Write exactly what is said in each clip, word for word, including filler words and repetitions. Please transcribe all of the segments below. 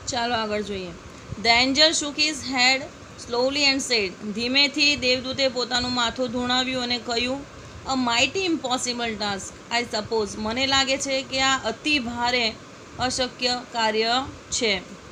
ચાલો આગળ જોઈએ. The angel shook his head slowly and said, ધીમેથી દેવદૂતે પોતાનું માથું ધૂણાવ્યું અને કહ્યું, a mighty impossible task I suppose, મને લાગે છે કે આ અતિ ભારે અશક્ય કાર્ય છે.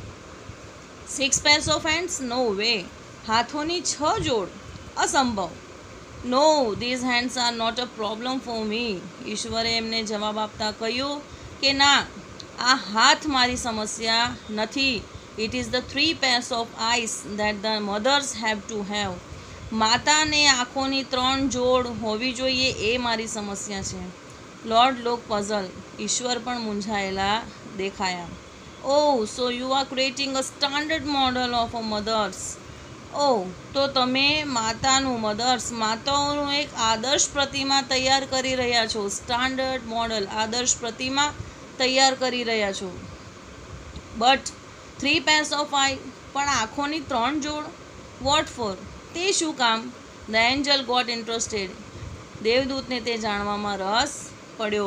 Six pairs of hands? No way. હાથોની છ જોડ? અસંભવ. No, these hands are not a problem for me. ઈશ્વરે એમને જવાબ આપતા કહ્યું કે ના, આ હાથ મારી સમસ્યા નથી. It is the three pairs of eyes that the mothers have to have. માતાને આંખોની ત્રણ જોડ હોવી જોઈએ એ મારી સમસ્યા છે. Lord looked puzzled. ઈશ્વર પણ મૂંઝાયેલા દેખાયા. Oh, so you are creating a standard model of a mothers. Oh, તો તમે માતાનું મધર્સ માતાઓનું એક આદર્શ પ્રતિમા તૈયાર કરી રહ્યા છો. સ્ટાન્ડર્ડ મોડલ, આદર્શ પ્રતિમા તૈયાર કરી રહ્યા છો. But three pairs of eye, પણ આંખોની ત્રણ જોડ? What for? તે શું કામ? The angel got interested. દેવદૂતને તે જાણવામાં રસ પડ્યો.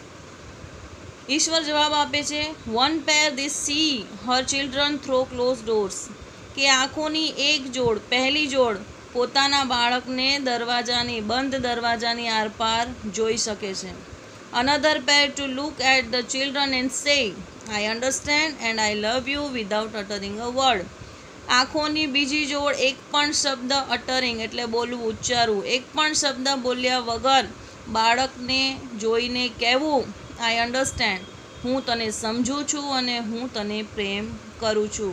ઈશ્વર જવાબ આપે છે, one pair this see her children through closed doors. કે આંખોની એક જોડ, પહેલી જોડ પોતાના બાળકને દરવાજાની બંધ દરવાજાની આરપાર જોઈ શકે છે. Another pair to look at the children and say, I understand and I love you without uttering a word. આંખોની બીજી જોડ એક પણ શબ્દ અટરિંગ એટલે બોલવું, ઉચ્ચારવું, એક પણ શબ્દ બોલ્યા વગર બાળકને જોઈને કહેવું, આઈ અન્ડરસ્ટેન્ડ, હું તને સમજું છું અને હું તને પ્રેમ કરું છું.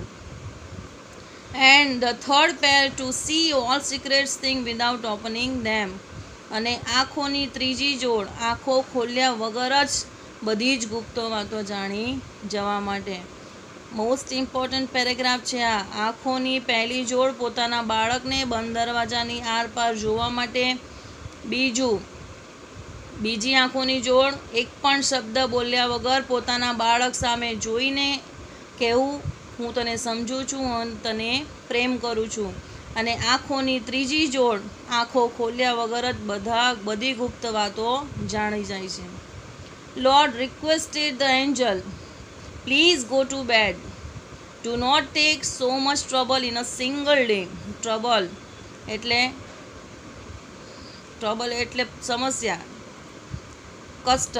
And the third pair to see all secrets thing without opening them. અને આંખોની ત્રીજી જોડ આંખો ખોલ્યા વગર જ બધી જ ગુપ્ત વાતો જાણી જવા માટે. મોસ્ટ ઇમ્પોર્ટન્ટ પેરેગ્રાફ છે આ. આંખોની પહેલી જોડ પોતાના બાળકને બંધ દરવાજાની આરપાર જોવા માટે. બીજું, બીજી આંખોની જોડ એક પણ શબ્દ બોલ્યા વગર પોતાના બાળક સામે જોઈને કહેવું, હું તને સમજું છું અને તને પ્રેમ કરું છું. અને આંખોની ત્રીજી જોડ આંખો ખોલ્યા વગર જ બધા બધી ગુપ્ત વાતો જાણી જાય છે. Lord requested the angel, please go to bed. Do not take so much trouble in a single day. Trouble એટલે ટ્રબલ એટલે સમસ્યા, કષ્ટ.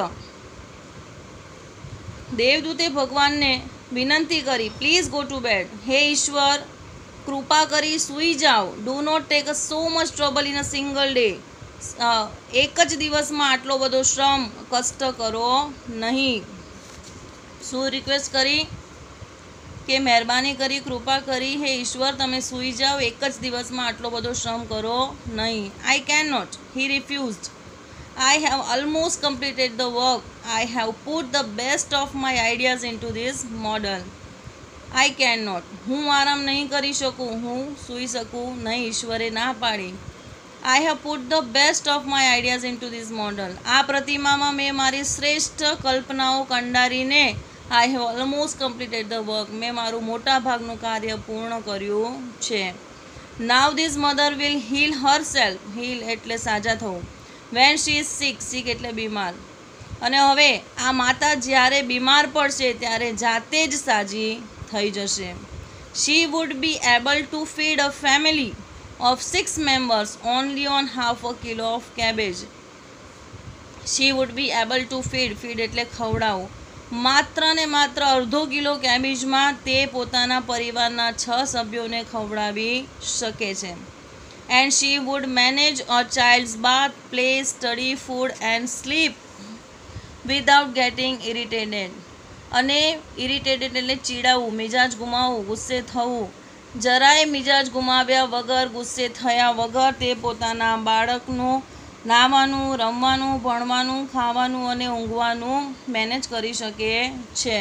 દેવદૂતે ભગવાનને વિનંતી કરી, પ્લીઝ ગો ટુ બેડ. હે ઈશ્વર, કૃપા કરી સૂઈ જાઓ. Do not take a so much trouble in a single day. એક જ દિવસમાં આટલો બધો શ્રમ, કષ્ટ કરો નહીં. શું રિક્વેસ્ટ કરી? કે મહેરબાની કરી, કૃપા કરી, હે ઈશ્વર તમે સૂઈ જાઓ, એક જ દિવસમાં આટલો બધો શ્રમ કરો નહીં. I can not. He refused. I have almost completed the work. I have put the best of my ideas into this model. I cannot. હું આરામ નહીં કરી શકું, હું સૂઈ શકું નહીં. ઈશ્વરે ના પાડી. I have put the best of my ideas into this model. આ પ્રતિમામાં મેં મારી શ્રેષ્ઠ કલ્પનાઓ કંડારીને I have almost completed the work. મેં મારું મોટા ભાગનું કાર્ય પૂર્ણ કર્યું છે. Now this mother will heal herself. Heal એટલે સાજા થવું. વેન શી ઇઝ સિક. સિક એટલે બીમાર. અને હવે આ માતા જ્યારે બીમાર પડશે ત્યારે જાતે જ સાજી થઈ જશે. She would be able to feed a family of six members only on half a kilo of cabbage. She would be able to feed. Feed એટલે ખવડાવવું. માત્ર ને માત્ર અડધો કિલો કેબેજમાં તે પોતાના પરિવારના છ સભ્યોને ખવડાવી શકે છે. And she would manage a child's bath, play, study, food and sleep without getting irritated. અને ઇરિટેટેડ એટલે ચીડાવું, મિજાજ ગુમાવવું, ગુસ્સે થવું. જરાય મિજાજ ગુમાવ્યા વગર, ગુસ્સે થયા વગર તે પોતાના બાળકનું નાહવાનું, રમવાનું, ભણવાનું, ખાવાનું અને ઊંઘવાનું મેનેજ કરી શકે છે.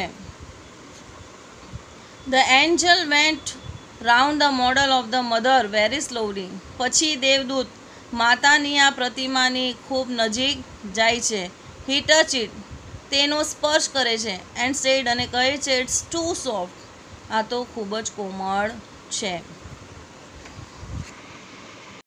The angel went round the model of the mother very slowly. પછી દેવદૂત માતાની આ પ્રતિમાની ખૂબ નજીક જાય છે. He touch it. તેનો સ્પર્શ કરે છે. એન્ડ સેડ અને કહે છે, ઇટ્સ ટુ સોફ્ટ. આ તો ખૂબ જ કોમળ છે.